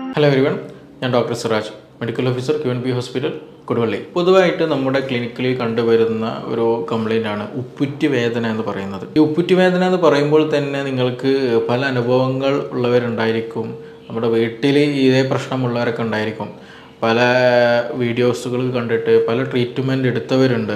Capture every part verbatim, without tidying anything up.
Hello everyone, I am Doctor Siraj, Medical Officer, Q N B Hospital, Koduvally. പൊതുവായിട്ട് നമ്മുടെ ക്ലിനിക്കിൽ കണ്ടുവരുന്ന ഒരു കംപ്ലൈൻ്റ് ആണ് ഉപ്പുറ്റി വേദന എന്ന് പറയുന്നത്. ഈ ഉപ്പുറ്റി വേദന എന്ന് പറയുമ്പോൾ തന്നെ നിങ്ങൾക്ക് പല അനുഭവങ്ങൾ ഉള്ളവരുണ്ടായിരിക്കും. നമ്മുടെ വീട്ടിൽ ഇതേ പ്രശ്നമുള്ളവരൊക്കെ ഉണ്ടായിരിക്കും. പല വീഡിയോസുകൾ കണ്ടിട്ട് പല ട്രീറ്റ്മെൻറ്റ് എടുത്തവരുണ്ട്.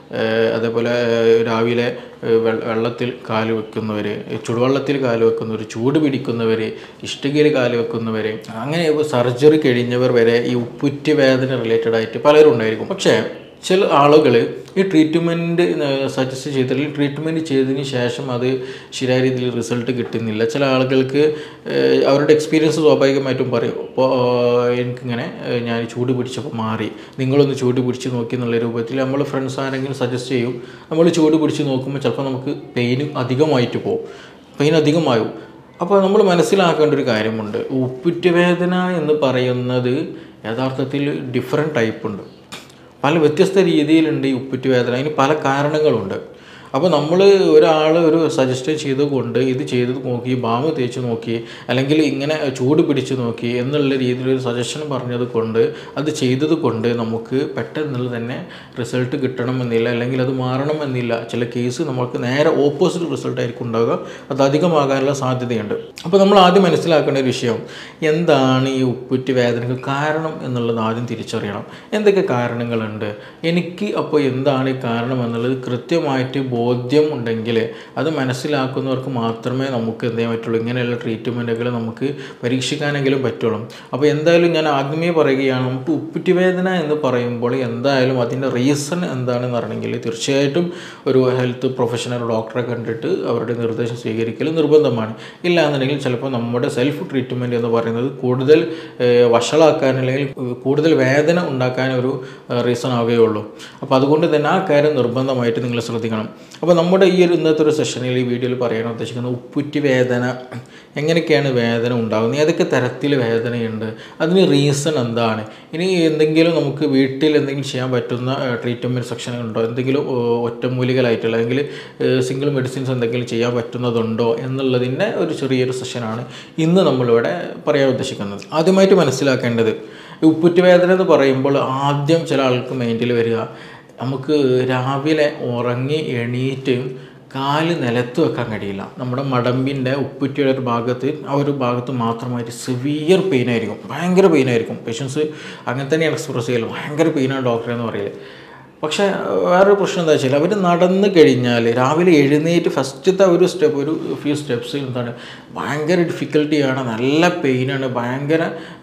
അതേപോലെ രാവിലെ വെള്ളത്തിൽ കാല് വെക്കുന്നവർ, ചുടുവെള്ളത്തിൽ കാല് വെക്കുന്നവർ, ചൂട് പിടിക്കുന്നവർ, ഇഷ്ടികയിൽ കാല് വെക്കുന്നവർ, അങ്ങനെ സർജറി കഴിഞ്ഞവർ വരെ ഈ ഉപ്പുറ്റി വേദന റിലേറ്റഡ് ആയിട്ട് പലരും ഉണ്ടായിരിക്കും. പക്ഷേ ചില ആളുകൾ ഈ ട്രീറ്റ്മെൻറ്റ് സജസ്റ്റ് ചെയ്തിട്ട് ട്രീറ്റ്മെൻറ്റ് ചെയ്തതിന് ശേഷം അത് ശരിയായ രീതിയിൽ റിസൾട്ട് കിട്ടുന്നില്ല. ചില ആളുകൾക്ക് അവരുടെ എക്സ്പീരിയൻസ് സ്വാഭാവികമായിട്ടും പറയും, ഇപ്പോൾ എനിക്കിങ്ങനെ ഞാൻ ചൂട് പിടിച്ചപ്പോൾ മാറി, നിങ്ങളൊന്ന് ചൂട് പിടിച്ച് നോക്കി എന്നുള്ള രൂപത്തിൽ നമ്മൾ ഫ്രണ്ട്സ് ആരെങ്കിലും സജസ്റ്റ് ചെയ്യും. നമ്മൾ ചൂട് പിടിച്ച് നോക്കുമ്പോൾ ചിലപ്പോൾ നമുക്ക് പെയിൻ അധികമായിട്ട് പോകും, പെയിൻ അധികമാകും. അപ്പോൾ നമ്മൾ മനസ്സിലാക്കേണ്ട ഒരു കാര്യമുണ്ട്, ഉപ്പുറ്റി വേദന എന്ന് പറയുന്നത് യഥാർത്ഥത്തിൽ ഡിഫറെൻറ്റ് ടൈപ്പ് ഉണ്ട്. പല വ്യത്യസ്ത രീതിയിലുണ്ട് ഈ ഉപ്പുറ്റി വേദന. അതിന് പല കാരണങ്ങളുണ്ട്. അപ്പോൾ നമ്മൾ ഒരാൾ ഒരു സജസ്റ്റ് ചെയ്തുകൊണ്ട് ഇത് ചെയ്ത് നോക്കി, ബാം തേച്ച് നോക്കി, അല്ലെങ്കിൽ ഇങ്ങനെ ചൂട് പിടിച്ച് നോക്കി എന്നുള്ള രീതിയിലൊരു സജഷൻ പറഞ്ഞത് കൊണ്ട് അത് ചെയ്തത് കൊണ്ട് നമുക്ക് പെട്ടെന്ന് തന്നെ റിസൾട്ട് കിട്ടണമെന്നില്ല, അല്ലെങ്കിൽ അത് മാറണമെന്നില്ല. ചില കേസ് നമുക്ക് നേരെ ഓപ്പോസിറ്റ് റിസൾട്ട് ആയിരിക്കും ഉണ്ടാവുക, അത് അധികമാകാനുള്ള സാധ്യതയുണ്ട്. അപ്പോൾ നമ്മൾ ആദ്യം മനസ്സിലാക്കേണ്ട ഒരു വിഷയം, എന്താണ് ഈ ഉപ്പുറ്റി വേദനയ്ക്ക് കാരണം എന്നുള്ളത് ആദ്യം തിരിച്ചറിയണം. എന്തൊക്കെ കാരണങ്ങളുണ്ട്, എനിക്ക് അപ്പോൾ എന്താണ് ഈ കാരണം എന്നുള്ളത് കൃത്യമായിട്ട് ബോധ്യം ഉണ്ടെങ്കിൽ അത് മനസ്സിലാക്കുന്നവർക്ക് മാത്രമേ നമുക്ക് എന്ത് ചെയ്യാൻ പറ്റുള്ളൂ, ഇങ്ങനെയുള്ള ട്രീറ്റ്മെൻറ്റുകൾ നമുക്ക് പരീക്ഷിക്കാനെങ്കിലും പറ്റുള്ളൂ. അപ്പോൾ എന്തായാലും ഞാൻ ആദ്യമേ പറയുകയാണ്, നമുക്ക് ഉപ്പുറ്റി വേദന എന്ന് പറയുമ്പോൾ എന്തായാലും അതിൻ്റെ റീസൺ എന്താണെന്ന് അറിയണമെങ്കിൽ തീർച്ചയായിട്ടും ഒരു ഹെൽത്ത് പ്രൊഫഷണൽ ഡോക്ടറെ കണ്ടിട്ട് അവരുടെ നിർദ്ദേശം സ്വീകരിക്കൽ നിർബന്ധമാണ്. ഇല്ല എന്നുണ്ടെങ്കിൽ ചിലപ്പോൾ നമ്മുടെ സെൽഫ് ട്രീറ്റ്മെൻറ്റ് എന്ന് പറയുന്നത് കൂടുതൽ വഷളാക്കാൻ അല്ലെങ്കിൽ കൂടുതൽ വേദന ഉണ്ടാക്കാൻ ഒരു റീസൺ ആവുകയുള്ളൂ. അപ്പോൾ അതുകൊണ്ട് തന്നെ ആ കാര്യം നിർബന്ധമായിട്ട് നിങ്ങൾ ശ്രദ്ധിക്കണം. അപ്പോൾ നമ്മുടെ ഈ ഒരു ഇന്നത്തെ ഒരു സെഷനിൽ ഈ വീഡിയോയിൽ പറയാൻ ഉദ്ദേശിക്കുന്നത് ഉപ്പുറ്റി വേദന, എങ്ങനെയൊക്കെയാണ് വേദന ഉണ്ടാകുന്നത്, ഏതൊക്കെ തരത്തിൽ വേദനയുണ്ട്, അതിന് റീസൺ എന്താണ്, ഇനി എന്തെങ്കിലും നമുക്ക് വീട്ടിൽ എന്തെങ്കിലും ചെയ്യാൻ പറ്റുന്ന ട്രീറ്റ്മെൻറ്റ് സെക്ഷൻ ഉണ്ടോ, എന്തെങ്കിലും ഒറ്റമൂലികളായിട്ടുള്ള അല്ലെങ്കിൽ സിംഗിൾ മെഡിസിൻസ് എന്തെങ്കിലും ചെയ്യാൻ പറ്റുന്നതുണ്ടോ എന്നുള്ളതിൻ്റെ ഒരു ചെറിയൊരു സെഷനാണ് ഇന്ന് നമ്മളിവിടെ പറയാൻ ഉദ്ദേശിക്കുന്നത്. ആദ്യമായിട്ട് മനസ്സിലാക്കേണ്ടത്, ഉപ്പുറ്റി വേദന എന്ന് പറയുമ്പോൾ ആദ്യം ചില ആൾക്ക് മൈൻഡിൽ വരിക, നമുക്ക് രാവിലെ ഉറങ്ങി എണീറ്റ് കാല് നിലത്ത് വെക്കാൻ കഴിയില്ല. നമ്മുടെ മടമ്പിൻ്റെ ഉപ്പുറ്റിയുടെ ഒരു ഭാഗത്ത് ആ ഒരു ഭാഗത്ത് മാത്രമായിട്ട് സിവിയർ പെയിനായിരിക്കും, ഭയങ്കര പെയിനായിരിക്കും. പേഷ്യൻസ് അങ്ങനെ തന്നെയാണ് എക്സ്പ്രസ് ചെയ്യല്, ഭയങ്കര പെയിനാണ് ഡോക്ടറെ എന്ന് പറയല്. പക്ഷേ വേറൊരു പ്രശ്നം എന്താ വെച്ചാൽ അവർ നടന്ന് കഴിഞ്ഞാൽ രാവിലെ എഴുന്നേറ്റ് ഫസ്റ്റത്തെ ഒരു സ്റ്റെപ്പ് ഒരു ഫ്യൂ സ്റ്റെപ്സ് എന്താണ് ഭയങ്കര ഡിഫിക്കൽട്ടിയാണ്, നല്ല പെയിനാണ്, ഭയങ്കര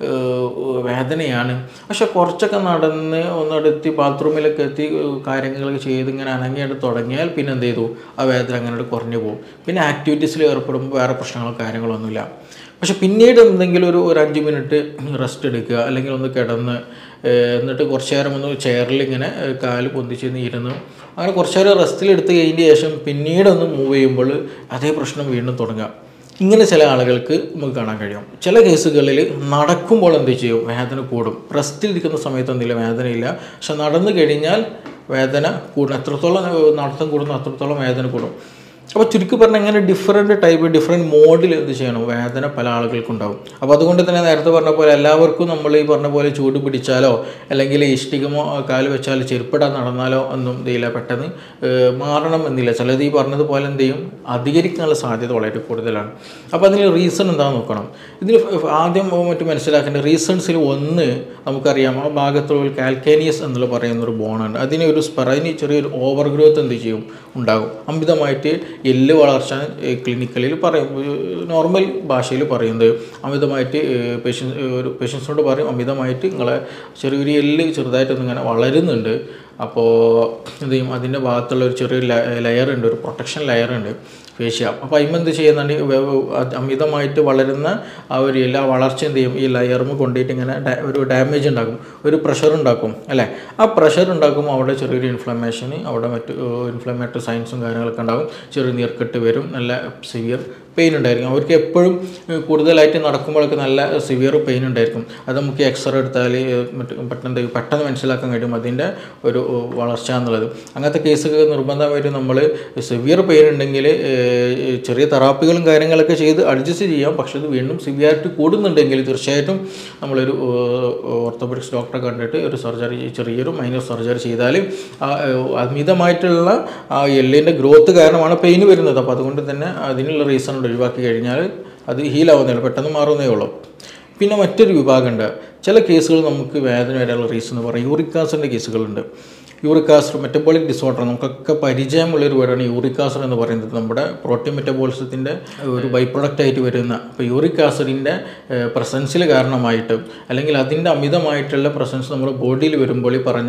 വേദനയാണ്. പക്ഷെ കുറച്ചൊക്കെ നടന്ന് ഒന്നെടുത്ത് ബാത്റൂമിലൊക്കെ എത്തി കാര്യങ്ങളൊക്കെ ചെയ്ത് ഇങ്ങനെ അനങ്ങിയിട്ട് തുടങ്ങിയാൽ പിന്നെ എന്ത് ചെയ്തു ആ വേദന അങ്ങനെ കുറഞ്ഞു പോകും. പിന്നെ ആക്ടിവിറ്റീസിൽ ഏർപ്പെടുമ്പോൾ വേറെ പ്രശ്നങ്ങളോ കാര്യങ്ങളൊന്നുമില്ല. പക്ഷെ പിന്നീട് എന്തെങ്കിലും ഒരു ഒരു അഞ്ച് മിനിറ്റ് റെസ്റ്റ് എടുക്കുക, അല്ലെങ്കിൽ ഒന്ന് കിടന്ന് എന്നിട്ട് കുറച്ച് നേരം ഒന്ന് ചെയറിൽ ഇങ്ങനെ കാല് പൊന്തിച്ച് ഇരുന്ന് അങ്ങനെ കുറച്ച് നേരം റെസ്റ്റിലെടുത്ത് കഴിഞ്ഞ ശേഷം പിന്നീടൊന്ന് മൂവ് ചെയ്യുമ്പോൾ അതേ പ്രശ്നം വീണ്ടും തുടങ്ങുക. ഇങ്ങനെ ചില ആളുകൾക്ക് നമുക്ക് കാണാൻ കഴിയും. ചില കേസുകളിൽ നടക്കുമ്പോൾ എന്ത് ചെയ്യും, വേദന കൂടും. റെസ്റ്റിലിരിക്കുന്ന സമയത്ത് എന്തെങ്കിലും വേദനയില്ല, പക്ഷെ നടന്നു കഴിഞ്ഞാൽ വേദന കൂടും. എത്രത്തോളം നടത്തം കൂടുന്നു അത്രത്തോളം വേദന കൂടും. അപ്പോൾ ചുരുക്കി പറഞ്ഞാൽ ഇങ്ങനെ ഡിഫറെൻറ്റ് ടൈപ്പ് ഡിഫറെൻറ്റ് മോഡിൽ എന്ത് ചെയ്യണം, വേദന പല ആളുകൾക്കുണ്ടാവും. അപ്പോൾ അതുകൊണ്ട് തന്നെ നേരത്തെ പറഞ്ഞ പോലെ എല്ലാവർക്കും നമ്മൾ ഈ പറഞ്ഞ പോലെ ചൂട് പിടിച്ചാലോ അല്ലെങ്കിൽ ഇഷ്ടികമോ കാല് വെച്ചാലോ ചെരുപ്പിടാൻ നടന്നാലോ ഒന്നും എന്തില്ല പെട്ടെന്ന് മാറണം എന്നില്ല. ചിലത് ഈ പറഞ്ഞതുപോലെ എന്ത് ചെയ്യും, അധികരിക്കാനുള്ള സാധ്യത വളരെ കൂടുതലാണ്. അപ്പോൾ അതിന് റീസൺ എന്താണെന്ന് നോക്കണം. ഇതിന് ആദ്യം മറ്റും മനസ്സിലാക്കേണ്ട റീസൺസിൽ ഒന്ന് നമുക്കറിയാം, ആ ഭാഗത്തുള്ള കാൽക്കേനിയസ് എന്നുള്ള പറയുന്നൊരു ബോണുണ്ട്. അതിന് ഒരു സ്പെറൈന് ചെറിയൊരു ഓവർ ഗ്രോത്ത് എന്ത് ചെയ്യും ഉണ്ടാകും, അമിതമായിട്ട് എല്ല് വളർച്ച ക്ലിനിക്കലിൽ പറയും, നോർമൽ ഭാഷയിൽ പറയുന്നത് അമിതമായിട്ട് പേഷ്യൻസ് ഒരു പേഷ്യൻസിനോട് പറയും, അമിതമായിട്ട് നിങ്ങളെ ചെറിയൊരു എല്ല് ചെറുതായിട്ടൊന്നും ഇങ്ങനെ വളരുന്നുണ്ട്. അപ്പോൾ എന്ത് ചെയ്യും, അതിൻ്റെ ഭാഗത്തുള്ള ഒരു ചെറിയൊരു ലെയർ ഉണ്ട്, ഒരു പ്രൊട്ടക്ഷൻ ലെയർ ഉണ്ട് ഫേഷ്യ. അപ്പോൾ അതിന് എന്ത് ചെയ്യുന്നുണ്ട്, അമിതമായിട്ട് വളരുന്ന ആ ഒരു എല്ലാ വളർച്ച എന്ത് ചെയ്യും, ഈ ലെയറും കൊണ്ടിട്ട് ഇങ്ങനെ ഒരു ഡാമേജ് ഉണ്ടാക്കും, ഒരു പ്രഷർ ഉണ്ടാക്കും അല്ലേ. ആ പ്രഷർ ഉണ്ടാക്കുമ്പോൾ അവിടെ ചെറിയൊരു ഇൻഫ്ലമേഷന്, അവിടെ മറ്റ് ഇൻഫ്ലമേറ്ററി സൈൻസും കാര്യങ്ങളൊക്കെ ഉണ്ടാകും, ചെറിയ നീർക്കെട്ട് വരും, നല്ല സിവിയർ പെയിൻ ഉണ്ടായിരിക്കും. അവർക്ക് എപ്പോഴും കൂടുതലായിട്ട് നടക്കുമ്പോഴൊക്കെ നല്ല സിവിയർ പെയിൻ ഉണ്ടായിരിക്കും. അത് നമുക്ക് എക്സ്റേ എടുത്താൽ പെട്ടെന്ന് പെട്ടെന്ന് മനസ്സിലാക്കാൻ കഴിയും അതിൻ്റെ ഒരു വളർച്ച എന്നുള്ളത്. അങ്ങനത്തെ കേസൊക്കെ നിർബന്ധമായിട്ട് നമ്മൾ സിവിയർ പെയിൻ ഉണ്ടെങ്കിൽ ചെറിയ തെറാപ്പികളും കാര്യങ്ങളൊക്കെ ചെയ്ത് അഡ്ജസ്റ്റ് ചെയ്യാം. പക്ഷേ ഇത് വീണ്ടും സിവിയറിറ്റി കൂടുന്നുണ്ടെങ്കിൽ തീർച്ചയായിട്ടും നമ്മളൊരു ഓർത്തോപെഡിക്സ് ഡോക്ടറെ കണ്ടിട്ട് ഒരു സർജറി, ചെറിയൊരു മൈനർ സർജറി ചെയ്താൽ അമിതമായിട്ടുള്ള ആ എല്ലിൻ്റെ ഗ്രോത്ത് കാരണമാണ് പെയിൻ വരുന്നത്. അപ്പോൾ അതുകൊണ്ട് തന്നെ അതിനുള്ള റീസൺ ഒഴിവാക്കി കഴിഞ്ഞാൽ അത് ഹീലാവുന്നേ, പെട്ടെന്ന് മാറുന്നേ ഉള്ളൂ. പിന്നെ മറ്റൊരു വിഭാഗമുണ്ട്. ചില കേസുകൾ നമുക്ക് വേദന വരാനുള്ള റീസൺ എന്ന് പറയും യൂറിക് ആസിഡിൻ്റെ കേസുകളുണ്ട്. യൂറിക് ആസിഡ് മെറ്റബോളിക് ഡിസോർഡർ, നമുക്കൊക്കെ പരിചയമുള്ളൊരു വേർഡാണ് യൂറിക് ആസിഡ് എന്ന് പറയുന്നത്. നമ്മുടെ പ്രോട്ടീൻ മെറ്റബോളിസത്തിൻ്റെ ഒരു ബൈ പ്രൊഡക്റ്റ് ആയിട്ട് വരുന്ന, ഇപ്പോൾ യൂറിക് ആസിഡിൻ്റെ പ്രസൻസിൽ കാരണമായിട്ട് അല്ലെങ്കിൽ അതിൻ്റെ അമിതമായിട്ടുള്ള പ്രസൻസ് നമ്മുടെ ബോഡിയിൽ വരുമ്പോൾ ഈ പറഞ്ഞ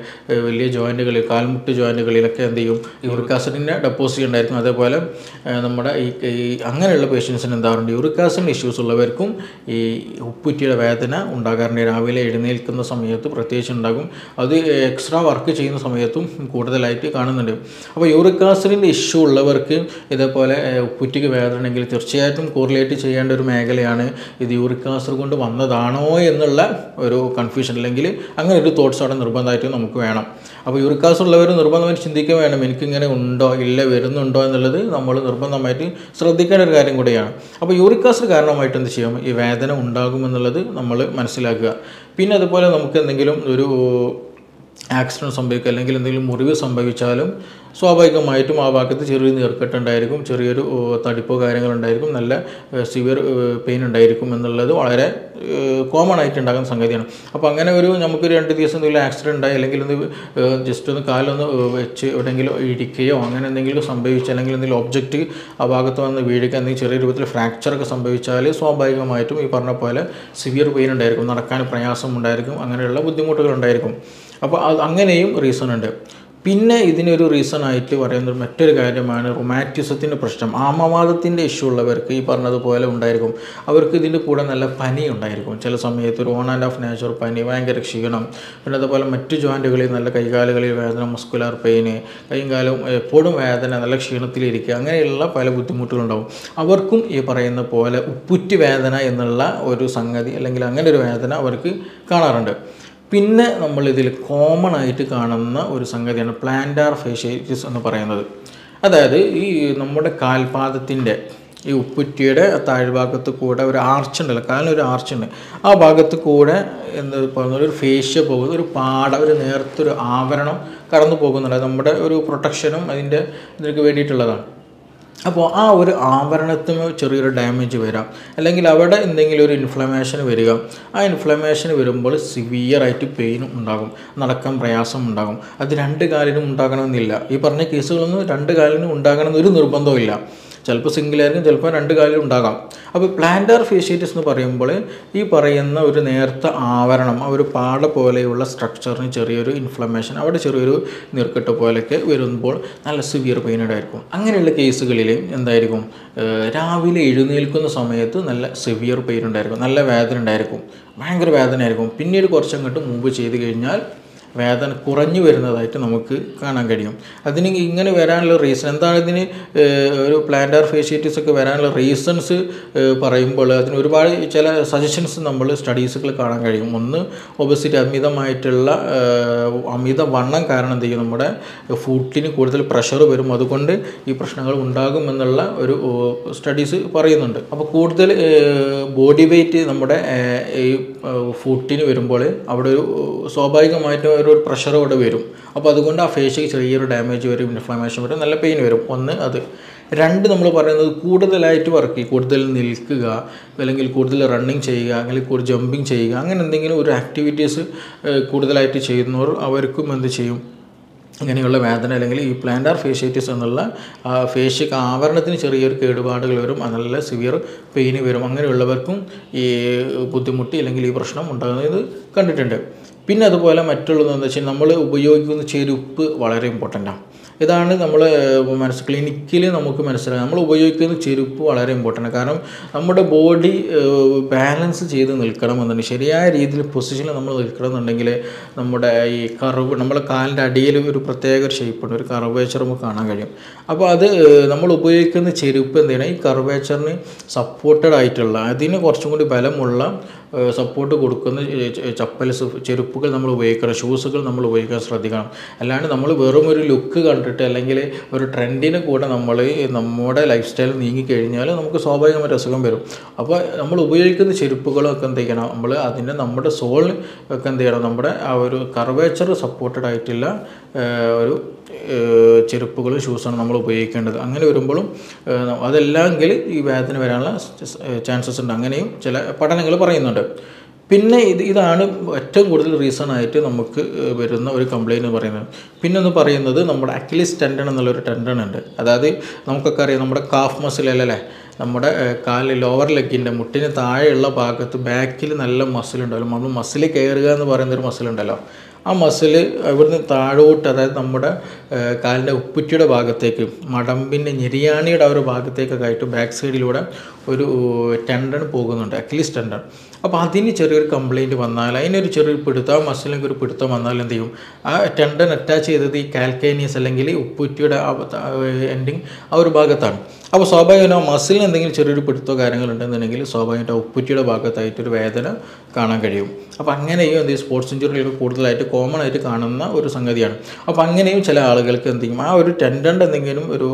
വലിയ ജോയിൻറ്റുകളിൽ, കാൽമുട്ട് ജോയിൻറ്റുകളിലൊക്കെ എന്ത് ചെയ്യും, യൂറിക് ആസിഡിൻ്റെ ഡെപ്പോസിറ്റ് ഉണ്ടായിരിക്കും. അതേപോലെ നമ്മുടെ ഈ അങ്ങനെയുള്ള പേഷ്യൻസിന് എന്താറുണ്ട്, യൂറിക് ആസിഡിൻ്റെ ഇഷ്യൂസ് ഉള്ളവർക്കും ഈ ഉപ്പുറ്റിയുടെ വേദന ഉണ്ടാകാറുണ്ട്. രാവിലെ എഴുന്നേൽക്കുന്ന സമയത്ത് പ്രത്യേകിച്ച് ഉണ്ടാകും. അത് എക്സ്ട്രാ വർക്ക് ചെയ്യുന്ന സമയത്തും കൂടുതലായിട്ട് കാണുന്നുണ്ട്. അപ്പോൾ യൂറിക് ആസിഡിൻ്റെ ഇഷ്യൂ ഉള്ളവർക്ക് ഇതേപോലെ ഉപ്പുറ്റിക്ക് വേദന ഉണ്ടെങ്കിൽ തീർച്ചയായിട്ടും കോറിലേറ്റ് ചെയ്യേണ്ട ഒരു മേഖലയാണ് ഇത് യൂറിക് ആസിഡ് കൊണ്ട് വന്നതാണോ എന്നുള്ള ഒരു കൺഫ്യൂഷൻ, അല്ലെങ്കിൽ അങ്ങനെ ഒരു തോട്ട്സ് അവിടെ നിർബന്ധമായിട്ടും നമുക്ക് വേണം. അപ്പോൾ യൂറിക് ആസിഡ് ഉള്ളവർ നിർബന്ധമായിട്ട് ചിന്തിക്കുക വേണം, എനിക്കിങ്ങനെ ഉണ്ടോ ഇല്ല വരുന്നുണ്ടോ എന്നുള്ളത് നമ്മൾ നിർബന്ധമായിട്ട് ശ്രദ്ധിക്കേണ്ട ഒരു കാര്യം കൂടിയാണ്. അപ്പോൾ യൂറിക് ആസിഡ് കാരണമായിട്ട് എന്ത് ചെയ്യും, ഈ വേദന ഉണ്ടാകുമെന്നുള്ളത് നമ്മൾ മനസ്സിലാക്കുക. പിന്നെ അതുപോലെ നമുക്ക് എന്തെങ്കിലും ഒരു ആക്സിഡൻറ്റ് സംഭവിക്കുക അല്ലെങ്കിൽ എന്തെങ്കിലും മുറിവ് സംഭവിച്ചാലും സ്വാഭാവികമായിട്ടും ആ ഭാഗത്ത് ചെറിയ നീർക്കെട്ടുണ്ടായിരിക്കും, ചെറിയൊരു തടിപ്പോ കാര്യങ്ങളുണ്ടായിരിക്കും, നല്ല സിവിയർ പെയിൻ ഉണ്ടായിരിക്കും എന്നുള്ളത് വളരെ കോമൺ ആയിട്ട് ഉണ്ടാകുന്ന സംഗതിയാണ്. അപ്പോൾ അങ്ങനെ ഒരു നമുക്ക് രണ്ട് ദിവസം എന്തെങ്കിലും ആക്സിഡൻറ്റ് ഉണ്ടായി അല്ലെങ്കിൽ ഒന്ന് ജസ്റ്റ് ഒന്ന് കാലൊന്ന് വെച്ച് എവിടെയെങ്കിലും ഇടിക്കുകയോ അങ്ങനെ എന്തെങ്കിലും സംഭവിച്ചാൽ അല്ലെങ്കിൽ എന്തെങ്കിലും ഒബ്ജക്റ്റ് ആ ഭാഗത്ത് വന്ന് വീഴുക എന്തെങ്കിലും ചെറിയ രൂപത്തിൽ ഫ്രാക്ചറൊക്കെ സംഭവിച്ചാൽ സ്വാഭാവികമായിട്ടും ഈ പറഞ്ഞ പോലെ സിവിയർ പെയിൻ ഉണ്ടായിരിക്കും, നടക്കാൻ പ്രയാസം ഉണ്ടായിരിക്കും, അങ്ങനെയുള്ള ബുദ്ധിമുട്ടുകൾ ഉണ്ടായിരിക്കും. അപ്പോൾ അത് അങ്ങനെയും റീസൺ ഉണ്ട്. പിന്നെ ഇതിനൊരു റീസണായിട്ട് പറയുന്നത് മറ്റൊരു കാര്യമാണ് റൊമാറ്റിസത്തിൻ്റെ പ്രശ്നം. ആമവാദത്തിൻ്റെ ഇഷ്യൂ ഉള്ളവർക്ക് ഈ പറഞ്ഞതുപോലെ ഉണ്ടായിരിക്കും. അവർക്ക് ഇതിൻ്റെ കൂടെ നല്ല പനി ഉണ്ടായിരിക്കും. ചില സമയത്ത് ഒരു ഓൺ ആൻഡ് ഓഫ് നേച്ചർ പനി, ഭയങ്കര ക്ഷീണം, പിന്നെ അതുപോലെ മറ്റു ജോയിൻറ്റുകളിൽ നല്ല കൈകാലുകളിൽ വേദന, മസ്കുലാർ പെയിന്, കൈയും കാലും എപ്പോഴും വേദന, നല്ല ക്ഷീണത്തിലിരിക്കുക, അങ്ങനെയുള്ള പല ബുദ്ധിമുട്ടുകളുണ്ടാവും. അവർക്കും ഈ പറയുന്ന പോലെ ഉപ്പുറ്റി വേദന എന്നുള്ള ഒരു സംഗതി അല്ലെങ്കിൽ അങ്ങനെ ഒരു വേദന അവർക്ക് കാണാറുണ്ട്. പിന്നെ നമ്മളിതിൽ കോമൺ ആയിട്ട് കാണുന്ന ഒരു സംഗതിയാണ് പ്ലാന്റാർ ഫേഷ്യാറ്റിസ് എന്ന് പറയുന്നത്. അതായത് ഈ നമ്മുടെ കാൽപാദത്തിൻ്റെ ഈ ഉപ്പുറ്റിയുടെ താഴ്ഭാഗത്ത് കൂടെ ഒരു ആർച്ച് ഉണ്ടല്ലോ, കാലിനൊരു ആർച്ചുണ്ട്, ആ ഭാഗത്ത് കൂടെ എന്താ പറയുന്നത് ഒരു ഫേഷ്യ പോകുന്ന ഒരു പാട, ഒരു നേർത്തൊരു ആവരണം കടന്നു പോകുന്നുണ്ട്. നമ്മുടെ ഒരു പ്രൊട്ടക്ഷനും അതിൻ്റെ ഇതിനൊക്കെ വേണ്ടിയിട്ടുള്ളതാണ്. അപ്പോൾ ആ ഒരു ആവരണത്തിന് ചെറിയൊരു ഡാമേജ് വരാം, അല്ലെങ്കിൽ അവിടെ എന്തെങ്കിലും ഒരു ഇൻഫ്ലമേഷൻ വരിക. ആ ഇൻഫ്ലമേഷൻ വരുമ്പോൾ സിവിയറായിട്ട് പെയിനും ഉണ്ടാകും, നടക്കാൻ പ്രയാസം ഉണ്ടാകും. അത് രണ്ട് കാലിനും ഉണ്ടാകണമെന്നില്ല. ഈ പറഞ്ഞ കേസുകളൊന്നും രണ്ട് കാലിനും ഉണ്ടാകണമെന്നൊരു നിർബന്ധമില്ല. ചിലപ്പോൾ സിംഗിളായിരിക്കും, ചിലപ്പോൾ രണ്ട് കാലിലും ഉണ്ടാകാം. അപ്പോൾ പ്ലാന്റാർ ഫേഷ്യാറ്റിസ് എന്ന് പറയുമ്പോൾ ഈ പറയുന്ന ഒരു നേർത്ത ആവരണം, ആ ഒരു പാട പോലെയുള്ള സ്ട്രക്ചറിന് ചെറിയൊരു ഇൻഫ്ലമേഷൻ, അവിടെ ചെറിയൊരു നീർക്കെട്ട് പോലെയൊക്കെ വരുമ്പോൾ നല്ല സിവിയർ പെയിനഡ് ആയിരിക്കും. അങ്ങനെയുള്ള കേസുകളിൽ എന്തായിരിക്കും, രാവിലെ എഴുന്നേൽക്കുന്ന സമയത്ത് നല്ല സിവിയർ പെയിൻ ഉണ്ടായിരിക്കും, നല്ല വേദന ഉണ്ടായിരിക്കും, ഭയങ്കര വേദന ആയിരിക്കും. പിന്നീട് കുറച്ചങ്ങോട്ട് മുമ്പ് ചെയ്ത് കഴിഞ്ഞാൽ വേദന കുറഞ്ഞു വരുന്നതായിട്ട് നമുക്ക് കാണാൻ കഴിയും. അതിന് ഇങ്ങനെ വരാനുള്ള റീസൺ എന്താണ്, ഇതിന് ഒരു പ്ലാന്റാർ ഫേഷ്യാറ്റിസ് ഒക്കെ വരാനുള്ള റീസൺസ് പറയുമ്പോൾ അതിന് ഒരുപാട് ചില സജഷൻസ് നമ്മൾ സ്റ്റഡീസുകൾ കാണാൻ കഴിയും. ഒന്ന്, ഒബസിറ്റി, അമിതമായിട്ടുള്ള അമിത വണ്ണം കാരണം എന്ത് ചെയ്യും, നമ്മുടെ ഫുട്ടിന് കൂടുതൽ പ്രഷർ വരും, അതുകൊണ്ട് ഈ പ്രശ്നങ്ങൾ ഉണ്ടാകുമെന്നുള്ള ഒരു സ്റ്റഡീസ് പറയുന്നുണ്ട്. അപ്പോൾ കൂടുതൽ ബോഡി വെയ്റ്റ് നമ്മുടെ ഈ ഫുട്ടിന് വരുമ്പോൾ അവിടെ ഒരു സ്വാഭാവികമായിട്ടും ഒരു പ്രഷർ അവിടെ വരും. അപ്പോൾ അതുകൊണ്ട് ആ ഫേഷ്യക്ക് ചെറിയൊരു ഡാമേജ് വരും, ഇൻഫ്ലമേഷൻ വരും, നല്ല പെയിൻ വരും. ഒന്ന് അത്. രണ്ട്, നമ്മൾ പറയുന്നത് കൂടുതലായിട്ട് വർക്ക് ചെയ്യുക, കൂടുതൽ നിൽക്കുക, അല്ലെങ്കിൽ കൂടുതൽ റണ്ണിങ് ചെയ്യുക, അല്ലെങ്കിൽ കൂടുതൽ ജമ്പിങ് ചെയ്യുക, അങ്ങനെ എന്തെങ്കിലും ഒരു ആക്ടിവിറ്റീസ് കൂടുതലായിട്ട് ചെയ്യുന്നവർ അവർക്കും എന്ത് ചെയ്യും, ഇങ്ങനെയുള്ള വേദന അല്ലെങ്കിൽ ഈ പ്ലാന്റാർ ഫേഷ്യാറ്റിസ് എന്നുള്ള ഫേഷ്യക്ക് ആവരണത്തിന് ചെറിയൊരു കേടുപാടുകൾ വരും, നല്ല സിവിയർ പെയിന് വരും. അങ്ങനെയുള്ളവർക്കും ഈ ബുദ്ധിമുട്ട് അല്ലെങ്കിൽ ഈ പ്രശ്നം ഉണ്ടാകുന്നത് കണ്ടിട്ടുണ്ട്. പിന്നെ അതുപോലെ മറ്റുള്ളതെന്ന് വെച്ചാൽ നമ്മൾ ഉപയോഗിക്കുന്ന ചെരുപ്പ് വളരെ ഇമ്പോർട്ടൻ്റാണ്. ഇതാണ് നമ്മൾ മനസ്സ് ക്ലിനിക്കിൽ നമുക്ക് മനസ്സിലാക്കാം. നമ്മൾ ഉപയോഗിക്കുന്ന ചെരുപ്പ് വളരെ ഇമ്പോർട്ടൻ്റ്. കാരണം നമ്മുടെ ബോഡി ബാലൻസ് ചെയ്ത് നിൽക്കണം എന്നുണ്ടെങ്കിൽ, ശരിയായ രീതിയിൽ പൊസിഷനിൽ നമ്മൾ നിൽക്കണം എന്നുണ്ടെങ്കിൽ നമ്മുടെ ഈ കർവ്, നമ്മുടെ കാലിൻ്റെ അടിയിൽ ഒരു പ്രത്യേക ഒരു ഷേപ്പുണ്ട്, ഒരു കർവേച്ചർ നമുക്ക് കാണാൻ കഴിയും. അപ്പോൾ അത് നമ്മൾ ഉപയോഗിക്കുന്ന ചെരുപ്പ് എന്ത് ചെയ്യണം, ഈ കർവേച്ചറിന് സപ്പോർട്ടഡ് ആയിട്ടുള്ള, അതിന് കുറച്ചും കൂടി ബലമുള്ള സപ്പോർട്ട് കൊടുക്കുന്ന ചപ്പൽസ്, ചെരുപ്പുകൾ നമ്മൾ ഉപയോഗിക്കണം, ഷൂസുകൾ നമ്മൾ ഉപയോഗിക്കാൻ ശ്രദ്ധിക്കണം. അല്ലാണ്ട് നമ്മൾ വെറും ഒരു ലുക്ക് കണ്ടിട്ട് അല്ലെങ്കിൽ ഒരു ട്രെൻഡിന് കൂടെ നമ്മൾ നമ്മുടെ ലൈഫ് സ്റ്റൈൽ നീങ്ങിക്കഴിഞ്ഞാൽ നമുക്ക് സ്വാഭാവികമായിട്ട് അസുഖം വരും. അപ്പോൾ നമ്മൾ ഉപയോഗിക്കുന്ന ചെരുപ്പുകളൊക്കെ എന്ത് ചെയ്യണം, നമ്മൾ അതിൻ്റെ നമ്മുടെ സോളിന് ഒക്കെ എന്ത് ചെയ്യണം, നമ്മുടെ ആ ഒരു കർവേച്ചർ സപ്പോർട്ടഡ് ആയിട്ടുള്ള ഒരു ചെരുപ്പുകളും ഷൂസാണ് നമ്മൾ ഉപയോഗിക്കേണ്ടത്. അങ്ങനെ വരുമ്പോഴും അതല്ലെങ്കിൽ ഈ വേദന വരാനുള്ള ചാൻസസ് ഉണ്ട്. അങ്ങനെയും ചില പഠനങ്ങൾ പറയുന്നുണ്ട്. പിന്നെ ഇത് ഇതാണ് ഏറ്റവും കൂടുതൽ റീസൺ ആയിട്ട് നമുക്ക് വരുന്ന ഒരു കംപ്ലയിൻറ്റ് എന്ന് പറയുന്നത്. പിന്നെ ഒന്ന് പറയുന്നത് നമ്മുടെ അക്ലിസ് ടെൻഡൺ എന്നുള്ളൊരു ടെൻഡൺ ഉണ്ട്. അതായത് നമുക്കൊക്കെ അറിയാം, നമ്മുടെ കാഫ് മസിൽ അല്ലേ, നമ്മുടെ കാലിൽ ലോവർ ലെഗിൻ്റെ മുട്ടിന് താഴെയുള്ള ഭാഗത്ത് ബാക്കിൽ നല്ല മസിൽ ഉണ്ടല്ലോ, നമ്മൾ മസിൽ കയറുക എന്ന് പറയുന്നൊരു മസിൽ ഉണ്ടല്ലോ, ആ മസിൽ ഇവിടുന്ന് താഴോട്ട്, അതായത് നമ്മുടെ കാലിൻ്റെ ഉപ്പുറ്റിയുടെ ഭാഗത്തേക്ക്, മടമ്പിൻ്റെ ഞെരിയാണിയുടെ ആ ഒരു ഭാഗത്തേക്കൊക്കെ ആയിട്ട് ബാക്ക് സൈഡിലൂടെ ഒരു ടെൻഡൺ പോകുന്നുണ്ട്, അക്ലിസ് ടെൻഡൺ. അപ്പോൾ അതിന് ചെറിയൊരു കംപ്ലയിൻറ്റ് വന്നാൽ, അതിനൊരു ചെറിയൊരു പിടുത്തം, മസിലിനൊക്കെ ഒരു പിടുത്തം വന്നാൽ എന്ത് ചെയ്യും, ആ ടെൻഡൺ അറ്റാച്ച് ചെയ്തത് ഈ കാൽക്കേനിയസ് അല്ലെങ്കിൽ ഉപ്പുറ്റിയുടെ എൻഡിങ് ആ ഒരു ഭാഗത്താണ്. അപ്പോൾ സ്വാഭാവികമായും മസിലിന് എന്തെങ്കിലും ചെറിയൊരു പിടുത്തോ കാര്യങ്ങളുണ്ടെന്നുണ്ടെങ്കിൽ സ്വാഭാവികമായിട്ട് ആ ഉപ്പുറ്റിയുടെ ഭാഗത്തായിട്ടൊരു വേദന കാണാൻ കഴിയും. അപ്പോൾ അങ്ങനെയും എന്ത് ചെയ്യും, സ്പോർട്സ് ഇഞ്ചുറികൾ കൂടുതലായിട്ട് കോമൺ ആയിട്ട് കാണുന്ന ഒരു സംഗതിയാണ്. അപ്പോൾ അങ്ങനെയും ചില ആളുകൾക്ക് എന്ത് ചെയ്യും, ആ ഒരു ടെൻഡൻ്റെ എന്തെങ്കിലും ഒരു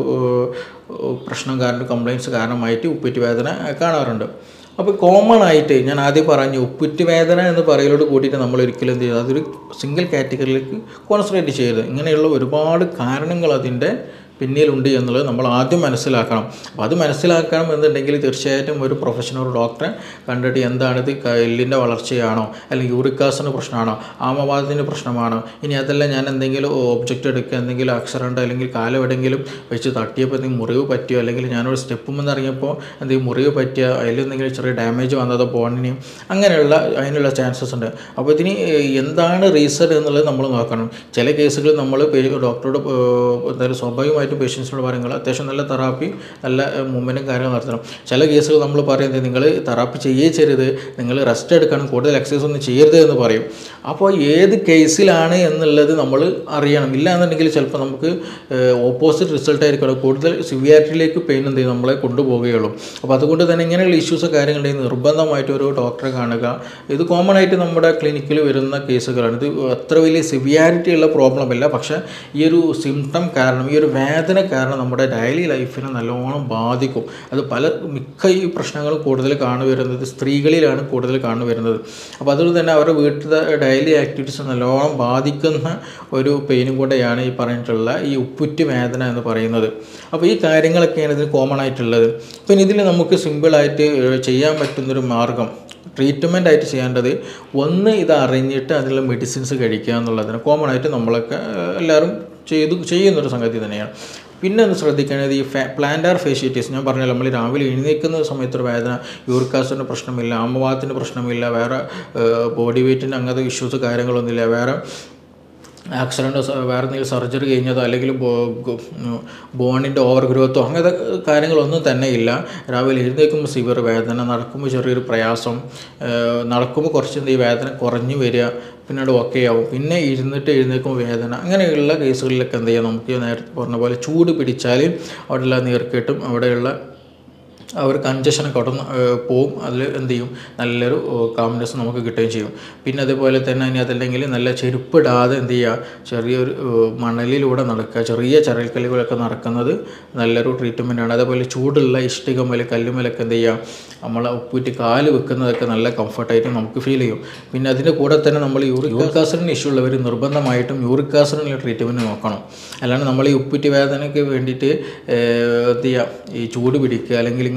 പ്രശ്നം കാരണം, കംപ്ലയിൻറ്റ്സ് കാരണമായിട്ട് ഉപ്പുറ്റി വേദന കാണാറുണ്ട്. അപ്പോൾ കോമൺ ആയിട്ട് ഞാൻ ആദ്യം പറഞ്ഞു, ഉപ്പുറ്റി വേദന എന്ന് പറയലോട് കൂടിയിട്ട് നമ്മൾ ഒരിക്കലും എന്ത് ചെയ്യുക, അതൊരു സിംഗിൾ കാറ്റഗറിയിലേക്ക് കോൺസെൻട്രേറ്റ് ചെയ്യരുത്. ഇങ്ങനെയുള്ള ഒരുപാട് കാരണങ്ങൾ അതിൻ്റെ പിന്നിലുണ്ട് എന്നുള്ളത് നമ്മൾ ആദ്യം മനസ്സിലാക്കണം. അപ്പോൾ അത് മനസ്സിലാക്കണം എന്നുണ്ടെങ്കിൽ തീർച്ചയായിട്ടും ഒരു പ്രൊഫഷണൽ ഡോക്ടറെ കണ്ടിട്ട് എന്താണിത്, എല്ലിൻ്റെ വളർച്ചയാണോ, അല്ലെങ്കിൽ യൂറിക് ആസിഡിൻ്റെ പ്രശ്നമാണോ, ആമവാദത്തിൻ്റെ പ്രശ്നമാണോ, ഇനി അതെല്ലാം ഞാൻ എന്തെങ്കിലും ഒബ്ജക്റ്റ് എടുക്കുക, എന്തെങ്കിലും അക്ഷരമുണ്ടോ, അല്ലെങ്കിൽ കാലെവിടെയെങ്കിലും വെച്ച് തട്ടിയപ്പോൾ എന്തെങ്കിലും മുറിവ് പറ്റിയോ, അല്ലെങ്കിൽ ഞാനൊരു സ്റ്റെപ്പും ഇറങ്ങിയപ്പോൾ എന്തെങ്കിലും മുറിവ് പറ്റിയോ, അതിലെന്തെങ്കിലും ചെറിയ ഡാമേജ് വന്നതോ ബോണിനെയും, അങ്ങനെയുള്ള അതിനുള്ള ചാൻസസ് ഉണ്ട്. അപ്പോൾ ഇതിന് എന്താണ് റീസൺ എന്നുള്ളത് നമ്മൾ നോക്കണം. ചില കേസുകൾ നമ്മൾ ഡോക്ടറോട് എന്തായാലും സ്വാഭാവികമായിട്ടും പേഷ്യൻസിനോട് പറയുമ്പോൾ അത്യാവശ്യം നല്ല തെറാപ്പി, നല്ല മൂവ്മെൻറ്റും കാര്യങ്ങൾ നടത്തണം. ചില കേസുകൾ നമ്മൾ പറയുന്നത് നിങ്ങൾ തെറാപ്പി ചെയ്യേ ചെയ്യരുത്, നിങ്ങൾ റെസ്റ്റ് എടുക്കണം, കൂടുതൽ എക്സസൈസ് ഒന്നും ചെയ്യരുത് എന്ന് പറയും. അപ്പോൾ ഏത് കേസിലാണ് എന്നുള്ളത് നമ്മൾ അറിയണം. ഇല്ല എന്നുണ്ടെങ്കിൽ ചിലപ്പോൾ നമുക്ക് ഓപ്പോസിറ്റ് റിസൾട്ട് ആയിരിക്കണം, കൂടുതൽ സിവിയാരിറ്റിയിലേക്ക് പെയിൻ എന്ത് ചെയ്യും നമ്മളെ കൊണ്ടുപോവുകയുള്ളൂ. അപ്പോൾ അതുകൊണ്ട് തന്നെ ഇങ്ങനെയുള്ള ഇഷ്യൂസ് കാര്യങ്ങളുണ്ടെങ്കിൽ നിർബന്ധമായിട്ട് ഒരു ഡോക്ടറെ കാണുക. ഇത് കോമൺ ആയിട്ട് നമ്മുടെ ക്ലിനിക്കിൽ വരുന്ന കേസുകളാണ്. ഇത് അത്ര വലിയ സിവിയാരിറ്റി ഉള്ള പ്രോബ്ലം അല്ല, പക്ഷേ ഈ ഒരു സിംറ്റം കാരണം, ഈ ഒരു വേദന കാരണം നമ്മുടെ ഡെയിലി ലൈഫിനെ നല്ലോണം ബാധിക്കും. അത് പല മിക്ക ഈ പ്രശ്നങ്ങൾ കൂടുതൽ കാണുവരുന്നത് സ്ത്രീകളിലാണ് കൂടുതൽ കാണുവരുന്നത്. അപ്പോൾ അതുകൊണ്ട് തന്നെ അവരുടെ വീട്ടിലെ ഡെയിലി ആക്ടിവിറ്റീസ് നല്ലോണം ബാധിക്കുന്ന ഒരു പെയിനും കൂടെയാണ് ഈ പറഞ്ഞിട്ടുള്ള ഈ ഉപ്പുറ്റി വേദന എന്ന് പറയുന്നത്. അപ്പോൾ ഈ കാര്യങ്ങളൊക്കെയാണ് ഇതിന് കോമൺ ആയിട്ടുള്ളത്. പിന്നെ ഇതിൽ നമുക്ക് സിമ്പിളായിട്ട് ചെയ്യാൻ പറ്റുന്നൊരു മാർഗം, ട്രീറ്റ്മെൻ്റ് ആയിട്ട് ചെയ്യേണ്ടത്, ഒന്ന് ഇത് അറിഞ്ഞിട്ട് അതിനുള്ള മെഡിസിൻസ് കഴിക്കുക എന്നുള്ളതിന് കോമൺ ആയിട്ട് നമ്മളൊക്കെ എല്ലാവരും ചെയ്തു ചെയ്യുന്നൊരു സംഗതി തന്നെയാണ്. പിന്നെ ഒന്ന് ശ്രദ്ധിക്കേണ്ടത് ഈ ഫാ പ്ലാന്റാർ ഫേഷ്യേറ്റീസ്, ഞാൻ പറഞ്ഞല്ലോ, നമ്മൾ രാവിലെ എഴുന്നേൽക്കുന്ന സമയത്തൊരു വേദന, യൂറിക് ആസിഡിൻ്റെ പ്രശ്നമില്ല, ആമവാദത്തിൻ്റെ പ്രശ്നമില്ല, വേറെ ബോഡി വെയ്റ്റിൻ്റെ അങ്ങനത്തെ ഇഷ്യൂസ് കാര്യങ്ങളൊന്നുമില്ല, വേറെ ആക്സിഡൻറ്റോ വേറെ എന്തെങ്കിലും സർജറി കഴിഞ്ഞതോ അല്ലെങ്കിൽ ബോണിൻ്റെ ഓവർ ഗ്രോത്തോ അങ്ങനത്തെ കാര്യങ്ങളൊന്നും തന്നെ ഇല്ല. രാവിലെ എഴുന്നേൽക്കുമ്പോൾ സിവിയർ വേദന, നടക്കുമ്പോൾ ചെറിയൊരു പ്രയാസം, നടക്കുമ്പോൾ കുറച്ച് ഈ വേദന കുറഞ്ഞു വരിക, പിന്നീട് ഓക്കെ ആവും, പിന്നെ ഇരുന്നിട്ട് എഴുന്നേൽക്കുമ്പോൾ വേദന, അങ്ങനെയുള്ള കേസുകളിലൊക്കെ എന്ത് ചെയ്യാം, നമുക്ക് നേരത്തെ പറഞ്ഞ പോലെ ചൂട് പിടിച്ചാൽ അവിടെയുള്ള നീർക്കെട്ടും അവിടെയുള്ള ആ ഒരു കൺജഷനൊക്കെ അവിടെ പോവും. അതിൽ എന്ത് ചെയ്യും, നല്ലൊരു കാംനെസ് നമുക്ക് കിട്ടുകയും ചെയ്യും. പിന്നെ അതുപോലെ തന്നെ ഇനി അതല്ലെങ്കിൽ നല്ല ചെരുപ്പിടാതെ എന്ത് ചെയ്യുക, ചെറിയൊരു മണലിലൂടെ നടക്കുക, ചെറിയ ചരൽക്കല്ലുകളൊക്കെ നടക്കുന്നത് നല്ലൊരു ട്രീറ്റ്മെൻറ്റാണ്. അതേപോലെ ചൂടുള്ള ഇഷ്ടികമേൽ കല്ലുമേലൊക്കെ എന്ത് ചെയ്യുക, നമ്മൾ ഉപ്പൂറ്റി കാല് വെക്കുന്നതൊക്കെ നല്ല കംഫർട്ടായിട്ട് നമുക്ക് ഫീൽ ചെയ്യും. പിന്നെ അതിൻ്റെ കൂടെ തന്നെ നമ്മൾ യൂറിക് യൂറിക് ആസിഡിന് ഇഷ്യൂ ഉള്ളവർ നിർബന്ധമായിട്ടും യൂറിക് ആസിഡിനുള്ള ട്രീറ്റ്മെൻറ്റ് നോക്കണം. അല്ലാണ്ട് നമ്മൾ ഈ ഉപ്പൂറ്റി വേദനയ്ക്ക് വേണ്ടിയിട്ട് എന്ത് ചെയ്യുക, ഈ ചൂട് പിടിക്കുക അല്ലെങ്കിൽ ഇങ്ങനെ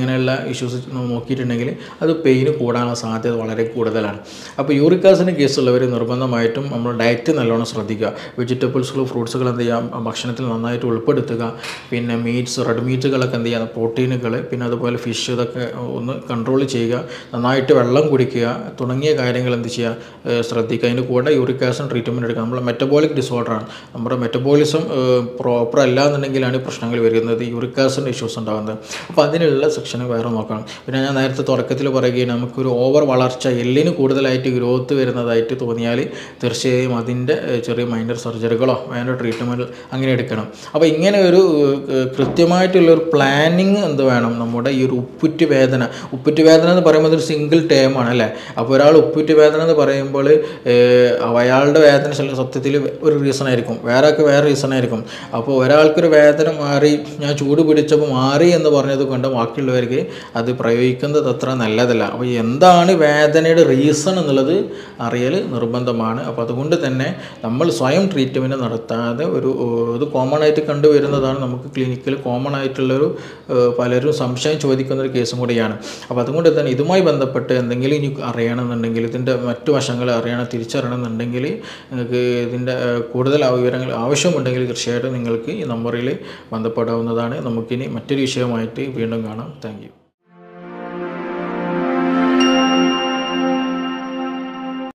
അങ്ങനെയുള്ള ഇഷ്യൂസ് നോക്കിയിട്ടുണ്ടെങ്കിൽ അത് പെയിന് കൂടാനുള്ള സാധ്യത വളരെ കൂടുതലാണ്. അപ്പോൾ യൂറിക് ആസിഡിൻ്റെ കേസുള്ളവർ നിർബന്ധമായിട്ടും നമ്മൾ ഡയറ്റ് നല്ലോണം ശ്രദ്ധിക്കുക. വെജിറ്റബിൾസുകൾ ഫ്രൂട്ട്സുകൾ എന്ത് ചെയ്യാം ഭക്ഷണത്തിൽ നന്നായിട്ട് ഉൾപ്പെടുത്തുക. പിന്നെ മീറ്റ്സ് റെഡ് മീറ്റുകളൊക്കെ എന്ത് ചെയ്യുക പ്രോട്ടീനുകൾ പിന്നെ അതുപോലെ ഫിഷ് ഇതൊക്കെ ഒന്ന് കൺട്രോൾ ചെയ്യുക. നന്നായിട്ട് വെള്ളം കുടിക്കുക തുടങ്ങിയ കാര്യങ്ങൾ എന്ത് ചെയ്യുക ശ്രദ്ധിക്കുക. അതിന് കൂടെ യൂറിക് ആസിഡ് ട്രീറ്റ്മെൻറ്റ് എടുക്കുക. നമ്മൾ മെറ്റബോളിക് ഡിസോർഡറാണ്, നമ്മുടെ മെറ്റബോളിസം പ്രോപ്പർ അല്ല എന്നുണ്ടെങ്കിലാണ് പ്രശ്നങ്ങൾ വരുന്നത്, യൂറിക് ആസിഡ് ഇഷ്യൂസ് ഉണ്ടാകുന്നത്. അപ്പോൾ അതിനുള്ള സെക്ഷൻ വേറെ നോക്കണം. പിന്നെ ഞാൻ നേരത്തെ തുടക്കത്തിൽ പറയുകയും നമുക്കൊരു ഓവർ വളർച്ച എല്ലിന് കൂടുതലായിട്ട് ഗ്രോത്ത് വരുന്നതായിട്ട് തോന്നിയാൽ തീർച്ചയായും അതിൻ്റെ ചെറിയ മൈനർ സർജറികളോ വേണ്ട ട്രീറ്റ്മെൻറ്റ് അങ്ങനെ എടുക്കണം. അപ്പോൾ ഇങ്ങനെ ഒരു കൃത്യമായിട്ടുള്ളൊരു പ്ലാനിങ് എന്ത് വേണം നമ്മുടെ ഈ ഒരു ഉപ്പുറ്റ് വേദന. ഉപ്പുറ്റ് വേദന എന്ന് പറയുമ്പോൾ ഒരു സിംഗിൾ ടേമാണ് അല്ലേ. അപ്പോൾ ഒരാൾ ഉപ്പുറ്റ് വേദന എന്ന് പറയുമ്പോൾ അയാളുടെ വേദന ചില സത്യത്തിൽ ഒരു റീസൺ ആയിരിക്കും, വേറെ ഒക്കെ വേറെ റീസൺ ആയിരിക്കും. അപ്പോൾ ഒരാൾക്കൊരു വേദന മാറി ഞാൻ ചൂട് പിടിച്ചപ്പോൾ മാറി എന്ന് പറഞ്ഞത് കൊണ്ട് ബാക്കിയുള്ളവർക്ക് അത് പ്രയോഗിക്കുന്നത് അത്ര നല്ലതല്ല. അപ്പോൾ എന്താണ് വേദനയുടെ റീസൺ എന്നുള്ളത് അറിയൽ നിർബന്ധമാണ്. അപ്പോൾ അതുകൊണ്ട് തന്നെ നമ്മൾ സ്വയം ട്രീറ്റ്മെൻറ്റ് നടത്താതെ ഒരു ഇത് കോമൺ ആയിട്ട് കണ്ടുവരുന്നതാണ്, നമുക്ക് ക്ലിനിക്കിൽ കോമൺ ആയിട്ടുള്ളൊരു പലരും സംശയം ചോദിക്കുന്നൊരു കേസും കൂടിയാണ്. അപ്പോൾ അതുകൊണ്ട് തന്നെ ഇതുമായി ബന്ധപ്പെട്ട് എന്തെങ്കിലും ഇനി അറിയണമെന്നുണ്ടെങ്കിൽ ഇതിൻ്റെ മറ്റു വശങ്ങൾ അറിയണം തിരിച്ചറിയണമെന്നുണ്ടെങ്കിൽ നിങ്ങൾക്ക് ഇതിൻ്റെ കൂടുതൽ വിവരങ്ങൾ ആവശ്യമുണ്ടെങ്കിൽ തീർച്ചയായിട്ടും നിങ്ങൾക്ക് ഈ നമ്പറിൽ ബന്ധപ്പെടാവുന്നതാണ്. നമുക്കിനി മറ്റൊരു വിഷയമായിട്ട് വീണ്ടും കാണാം. Thank U.